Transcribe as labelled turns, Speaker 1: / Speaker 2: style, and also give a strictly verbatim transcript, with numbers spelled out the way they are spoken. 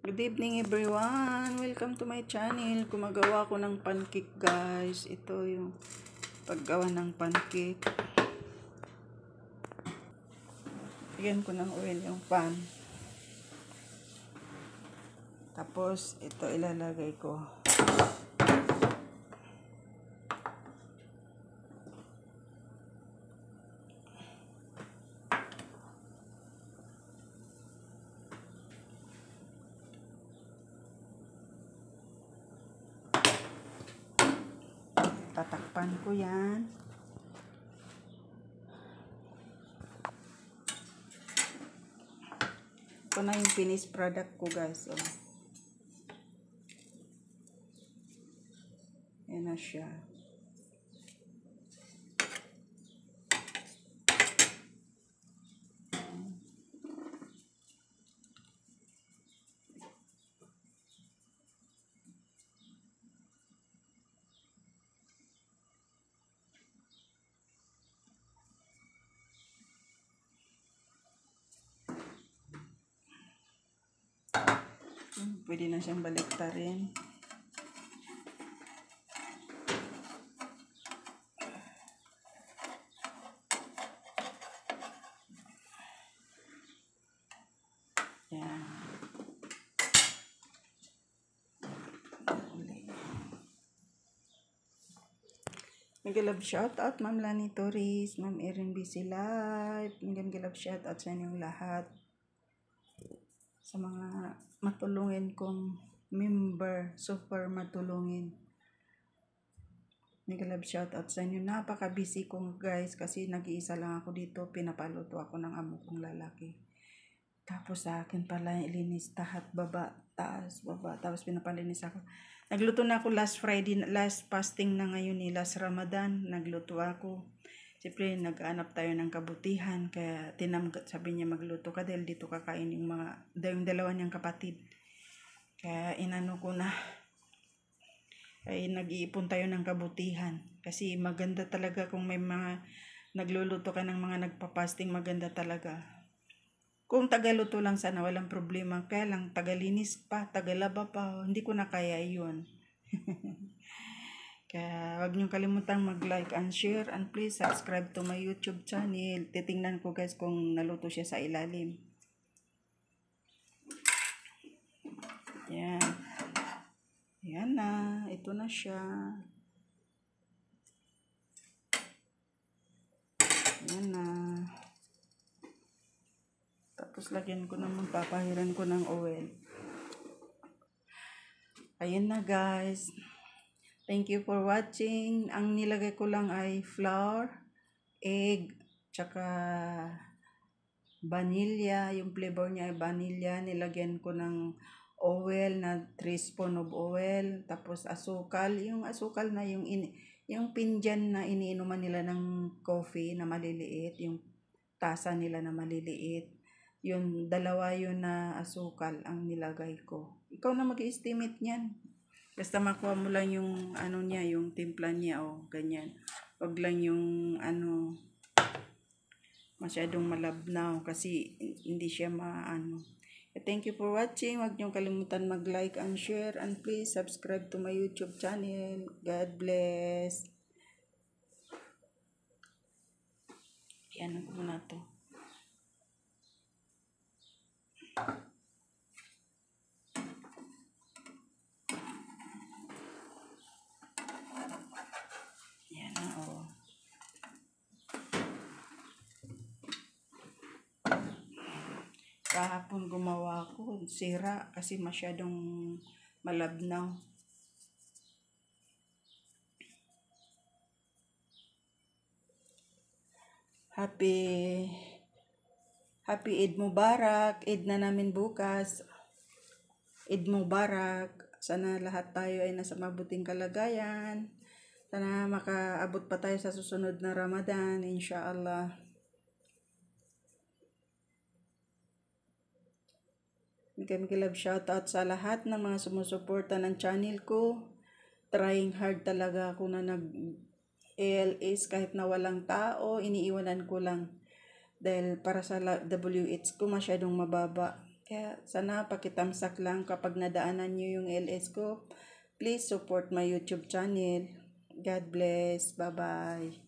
Speaker 1: Good evening everyone! Welcome to my channel. Gumagawa ko ng pancake guys. Ito yung paggawa ng pancake. Lagyan ko ng oil yung pan. Tapos ito ilalagay ko. Tatakpan ko yan. Ito na yung finished product ko guys. Oh. Yan na siya. Pwede na siyang baliktarin. Yan. Mag-love shout out Ma'am Lani Torres, Ma'am Erin B C Live. Mag-love shout out sa inyong lahat. Sa mga matulungin kong member, super matulungin. Mag-love shout out sa inyo. Napaka-busy kong guys kasi nag-iisa lang ako dito. Pinapaluto ako ng amo kong lalaki. Tapos sa akin pala ilinis tahat, baba, taas, baba. Tapos pinapalinis ako. Nagluto na ako last Friday, last fasting na ngayon ni last Ramadan. Nagluto ako. Siyempre, nag-aanap tayo ng kabutihan. Kaya tinam, sabi niya magluto ka dahil dito kakain yung mga, yung dalawa niyang kapatid. Kaya inano ko na. Ay nag-iipon tayo ng kabutihan. Kasi maganda talaga kung may mga nagluluto ka ng mga nagpa-fasting, maganda talaga. Kung tagaluto lang sana, walang problema. Kaya lang, tagalinis pa, tagalaba pa. Hindi ko na kaya yun. Kaya wag niyong kalimutang mag-like and share. And please subscribe to my YouTube channel. Titingnan ko guys kung naluto siya sa ilalim. Yan. Yan na. Ito na siya. Yan na. Tapos lagyan ko naman, papahiran ko ng oil. Ayan na guys. Thank you for watching. Ang nilagay ko lang ay flour, egg, tsaka vanilla. Yung flavor niya ay vanilla. Nilagyan ko ng oil na three spoon of oil. Tapos asukal. Yung asukal na yung, in, yung pinggan na iniinuman nila ng coffee na maliliit. Yung tasa nila na maliliit. Yun, dalawa yun na asukal ang nilagay ko. Ikaw na mag-estimate niyan. Basta makuha mo lang yung ano niya, yung timpla niya o oh, ganyan. Wag lang yung ano masyadong malabnaw kasi hindi siya maano. Thank you for watching. Wag niyo kalimutan mag-like and share and please subscribe to my YouTube channel. God bless. Yan ko na to. Yan na oh. Kahapon gumawa ko, sira kasi masyadong malabnaw. Happy Happy Eid Mubarak. Eid na namin bukas. Eid Mubarak. Sana lahat tayo ay nasa mabuting kalagayan. Sana makaabot pa tayo sa susunod na Ramadan, inshallah. Mag-love shoutout sa lahat ng mga sumusuporta ng channel ko. Trying hard talaga ako na nag-A L S kahit na walang tao. Iniiwanan ko lang. Dahil para sa W H ko masyadong mababa. Kaya sana pakitamsak lang kapag nadaanan nyo yung L S ko. Please support my YouTube channel. God bless. Bye-bye.